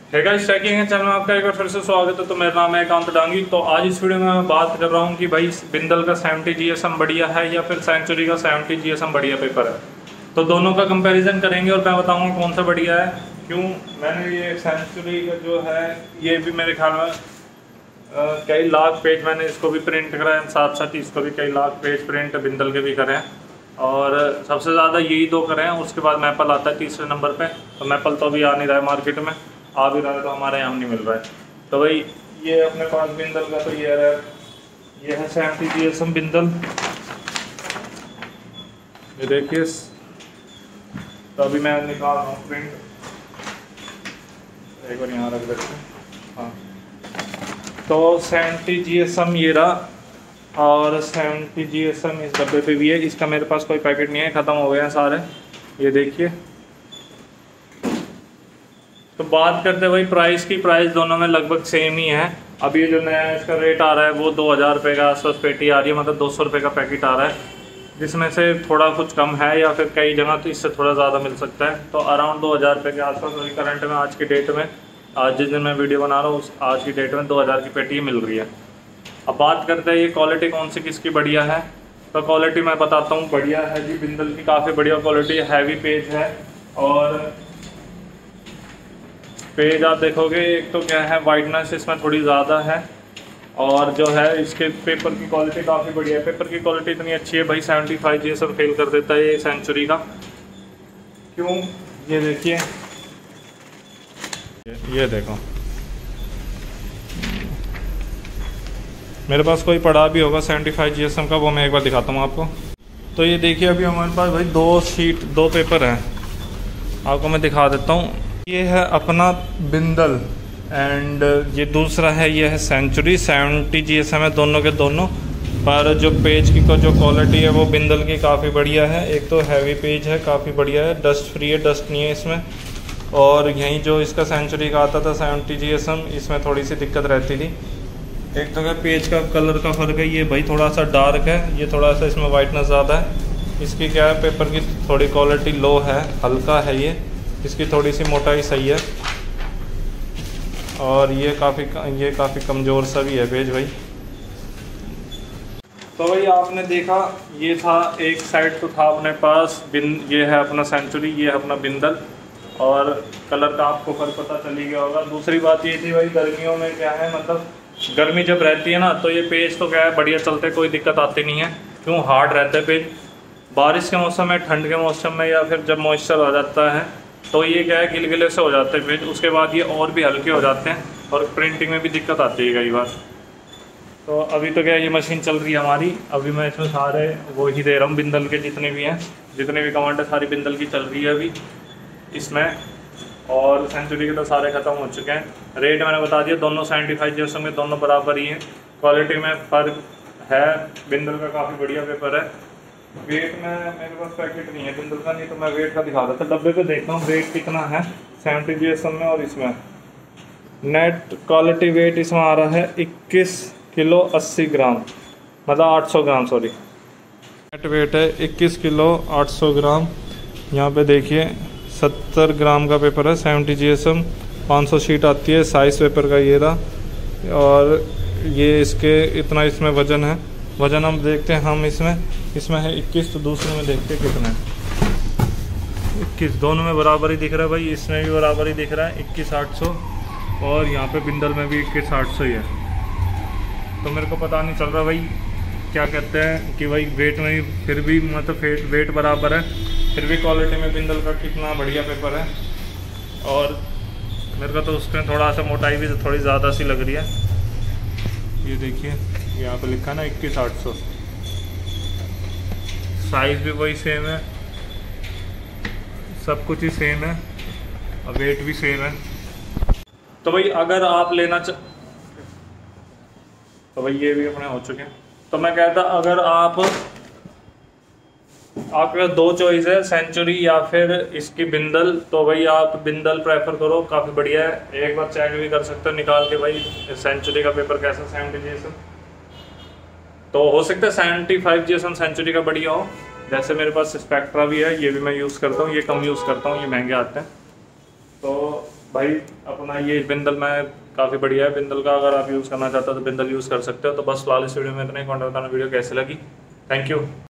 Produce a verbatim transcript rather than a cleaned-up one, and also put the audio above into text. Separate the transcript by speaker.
Speaker 1: है guys, trekking है channel में आपका एक बार फिर से स्वागत है। तो मेरा नाम है एकांत डांगी। तो आज इस वीडियो में मैं बात कर रहा हूँ कि भाई बिंदल का सेवेंटी जी एस एम बढ़िया है या फिर सेंचुरी का सेवेंटी जी एस एम बढ़िया पेपर है। तो दोनों का कंपैरिजन करेंगे और मैं बताऊँगा कौन सा बढ़िया है, क्यों। मैंने ये सेंचुरी का जो है ये भी मेरे ख्याल में कई लाख पेज मैंने इसको भी प्रिंट करा है, साथ साथ इसको भी कई लाख पेज प्रिंट बिंदल के भी करे हैं और सबसे ज़्यादा यही दो करे हैं। उसके बाद मैपल आता है तीसरे नंबर पे। तो मैपल तो अभी आ नहीं रहा है मार्केट में, आ भी रहा है तो हमारे यहाँ नहीं मिल रहा है। तो भाई ये अपने पास बिंदल का तो ये है ये है seventy G S M Bindal. ये देखिए, तो अभी मैं निकाल रहा हूँ प्रिंट, एक बार यहाँ रख देते हैं। हाँ, तो सेवेंटी जी एस एम ये रहा और सेवेंटी जी एस एम इस डब्बे पे भी है। इसका मेरे पास कोई पैकेट नहीं है, ख़त्म हो गए हैं सारे। ये देखिए, तो बात करते हैं भाई प्राइस की। प्राइस दोनों में लगभग सेम ही है। अब ये जो नया इसका रेट आ रहा है वो दो हज़ार रुपये का आसपास पेटी आ रही है, मतलब दो सौ रुपये का पैकेट आ रहा है, जिसमें से थोड़ा कुछ कम है या फिर कई जगह तो इससे थोड़ा ज़्यादा मिल सकता है। तो अराउंड दो हज़ार रुपये के आसपास वही करंट में आज की डेट में, आज जिस दिन मैं वीडियो बना रहा हूँ उस आज की डेट में दो हज़ार की पेटी मिल रही है। अब बात करते हैं ये क्वालिटी कौन सी किसकी बढ़िया है। तो क्वालिटी मैं बताता हूँ, बढ़िया है जी बिंदल की, काफ़ी बढ़िया क्वालिटी, हैवी पेज है। और पेज आप देखोगे, एक तो क्या है वाइटनेस इसमें थोड़ी ज़्यादा है और जो है इसके पेपर की क्वालिटी काफ़ी बढ़िया है। पेपर की क्वालिटी इतनी अच्छी है भाई, seventy five G S M fail कर देता है ये सेंचुरी का। क्यों, ये देखिए, ये देखो, मेरे पास कोई पड़ा भी होगा seventy five G S M का, वो मैं एक बार दिखाता हूँ आपको। तो ये देखिए, अभी हमारे पास भाई दो शीट दो पेपर हैं, आपको मैं दिखा देता हूँ। ये है अपना बिंदल एंड ये दूसरा है, ये है century. Seventy G S M है दोनों के दोनों, पर जो पेज की को जो क्वालिटी है वो बिंदल की काफ़ी बढ़िया है। एक तो हैवी पेज है, काफ़ी बढ़िया है, डस्ट फ्री है, डस्ट नहीं है इसमें। और यहीं जो इसका सेंचुरी का आता था सेवेंटी जी एस एम, इसमें थोड़ी सी दिक्कत रहती थी। एक तो क्या पेज का कलर का फ़र्क है, ये भाई थोड़ा सा डार्क है, ये थोड़ा सा इसमें वाइटनेस ज़्यादा है। इसकी क्या है, पेपर की थोड़ी क्वालिटी लो है, हल्का है ये, इसकी थोड़ी सी मोटाई सही है। और ये काफ़ी ये काफ़ी कमज़ोर सा भी है पेज भाई। तो भाई आपने देखा, ये था एक साइड तो था अपने पास बिन ये है अपना सेंचुरी, ये है अपना बिंदल, और कलर का आपको फर्क पता चली गया होगा। दूसरी बात ये थी भाई, गर्मियों में क्या है, मतलब गर्मी जब रहती है ना तो ये पेज तो क्या है बढ़िया चलते, कोई दिक्कत आती नहीं है। क्यों, हार्ड रहता है पेज। बारिश के मौसम में, ठंड के मौसम में या फिर जब मॉइस्चर आ जाता है तो ये क्या है गिलगिले से हो जाते हैं पेज। उसके बाद ये और भी हल्के हो जाते हैं और प्रिंटिंग में भी दिक्कत आती है कई बार। तो अभी तो क्या ये मशीन चल रही है हमारी, अभी मैं इसमें सारे वो ही दे रहा हूँ बिंदल के, जितने भी हैं, जितने भी कमांड है सारी बिंदल की चल रही है अभी इसमें। और सेंचुरी के तो सारे ख़त्म हो चुके हैं। रेट मैंने बता दिया, दोनों seventy five G S M में दोनों बराबर ही हैं। क्वालिटी में फ़र्क है, बिंदल का काफ़ी बढ़िया पेपर है। वेट में मेरे पास पैकेट नहीं है बिंदल का, नहीं तो मैं वेट का दिखा देता। डब्बे पे देखता हूँ वेट कितना है सेवेंटी जी एस एम में, और इसमें नेट क्वालिटी वेट इसमें आ रहा है इक्कीस किलो अस्सी ग्राम, मतलब आठ सौ ग्राम, सॉरी नेट वेट है इक्कीस किलो आठ सौ ग्राम। यहाँ पे देखिए सत्तर ग्राम का पेपर है, सेवेंटी जी एस एम, पाँच सौ शीट आती है, साइज़ पेपर का ये रहा। और ये इसके इतना इसमें वज़न है, वज़न हम देखते हैं हम इसमें इसमें है इक्कीस, तो दूसरे में देखते हैं कितना है, इक्कीस, दोनों में बराबर ही दिख रहा है भाई। इसमें भी बराबर ही दिख रहा है इक्कीस आठ सौ, और यहाँ पे बिंदल में भी इक्कीस आठ सौ ही है। तो मेरे को पता नहीं चल रहा भाई क्या कहते हैं कि भाई वेट में भी फिर भी मतलब वेट बराबर है, फिर भी क्वालिटी में बिंदल का कितना बढ़िया पेपर है। और मेरे को तो उसमें थोड़ा सा मोटाई भी थोड़ी ज़्यादा सी लग रही है। ये देखिए, यहाँ पे लिखा है ना इक्कीस आठ सौ, साइज़ भी वही सेम है, सब कुछ ही सेम है और वेट भी सेम है। तो भाई अगर आप लेना च तो भाई ये भी अपने हो चुके हैं। तो मैं कहता, अगर आप आपके दो चॉइस है, सेंचुरी या फिर इसकी बिंदल, तो भाई आप बिंदल प्रेफर करो, काफ़ी बढ़िया है। एक बार चेक भी कर सकते हो निकाल के भाई सेंचुरी का पेपर कैसा, सेवेंटी जी एस एम। तो हो सकता है seventy five G S M century का बढ़िया हो। जैसे मेरे पास स्पेक्ट्रा भी है, ये भी मैं यूज़ करता हूँ, ये कम यूज़ करता हूँ, ये महंगे आते हैं। तो भाई अपना ये बिंदल में काफ़ी बढ़िया है बिंदल का, अगर आप यूज़ करना चाहते हो तो बिंदल यूज़ कर सकते हो। तो बस फिलहाल इस वीडियो में इतना ही। कॉन्टेक्ट करना, वीडियो कैसे लगी। Thank you.